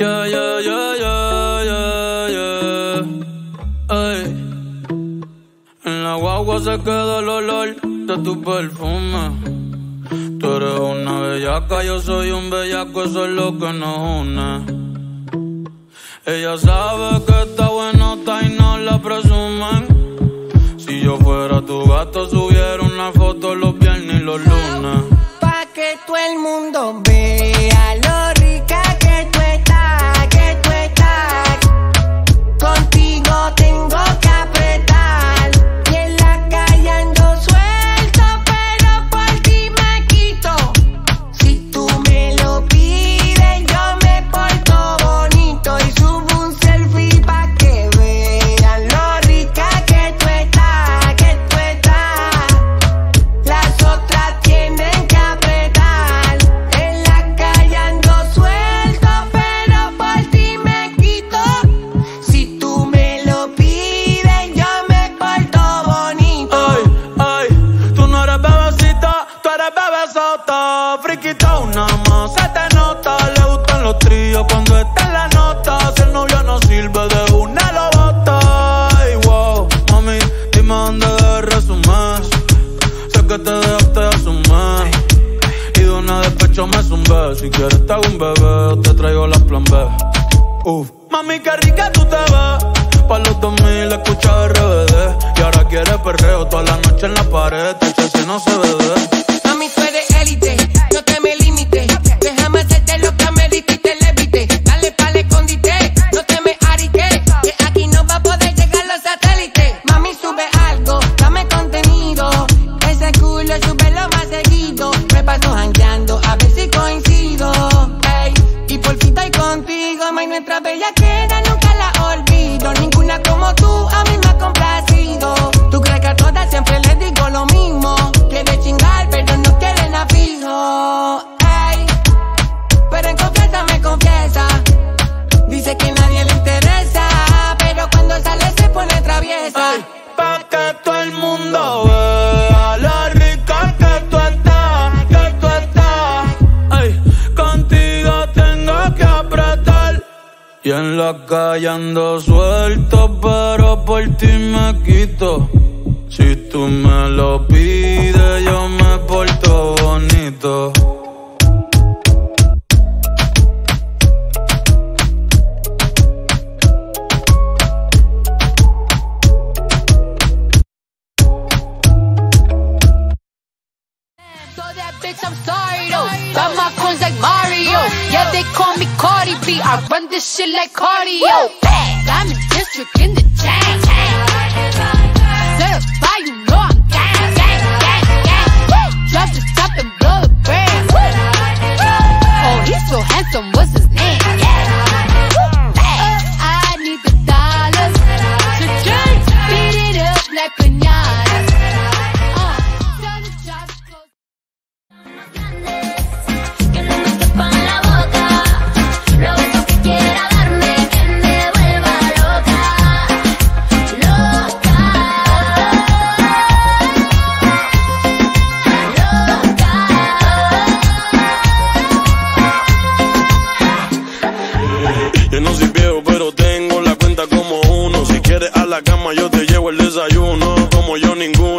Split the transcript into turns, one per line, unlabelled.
Yeah, yeah, yeah, yeah, yeah, yeah. Ey. En la guagua se queda el olor de tu perfume. Tú eres una bellaca, yo soy un bellaco, eso es lo que nos une. Ella sabe que está buenota y no la presumen. Si yo fuera tu gato, subiera una foto los viernes y los lunes.
Pa' que todo el mundo vea lo rica que tú estás, que tú estás. Contigo tengo que apretar. Y en la calle ando suelto, pero por ti me quito. Si tú me lo pides, yo me porto bonito y subo un selfie pa' que vean lo rica que tú estás, que tú estás. Las otras tienen que apretar. En la calle ando suelto, pero por ti me quito. Si tú me lo pides, yo me porto bonito.
Ay, tú no eres bebecita, tú eres bebesota. Friquita, una más, se te nota. Le gustan los tríos cuando está en la nota. Si el novio no sirve, de una lo bota. Ay, wow, mami, dime dónde debes resumir. Sé que te dejaste de asumir. Y de una despecho me zumbé. Si quieres te hago un bebé o te traigo las plan B. Mami, qué rica tú te ves. Pa' los 2000 escucha RBD. Y ahora quieres perreo toda la noche en la pared. Si no se ve.
Mami, tú eres élite, no te me limites. Déjame hacerte lo que me diste y te levite. Dale pa'l escondite, no te me ariques. Que aquí no va a poder llegar los satélites. Mami, sube algo, dame contenido. Ese culo súbelo más seguido. Me paso jangueando, a ver si coincido. Ey, y por fin estoy contigo. May, nuestra bellaquera nunca la olvido. Ninguna como tú a mí me ha complacido. Tú crees que a todas siempre les digo lo mismo. Quiere chingar, pero no quieren a fijo. Ey, pero en confianza me confiesa. Dice que nadie le interesa, pero cuando sale se pone traviesa.
Ay, pa' que todo el mundo vea lo rica que tú estás, que tú estás. Ay, contigo tengo que apretar. Y en la calle ando suelto, pero por ti me quito. Si tú me lo pides, yo me porto bonito.
So that bitch, I'm sorry though. Got my coins like Mario. Yeah, they call me Cardi B. I run this shit like cardio. Diamond district in the chain. Certified, you know I'm gang, gang, gang, gang. Drop the top and blow the brand. Oh, he's so handsome. What's his name? I need the dollars to drink, beat it up like piñatas. Tell the job to close.
Que no me quepan en la boca, lo beso que quiera darme, que me vuelva loca, loca, loca.
Yo no soy viejo, pero tengo la cuenta como uno. Si quieres a la cama, yo te llevo el desayuno. Como yo ninguno.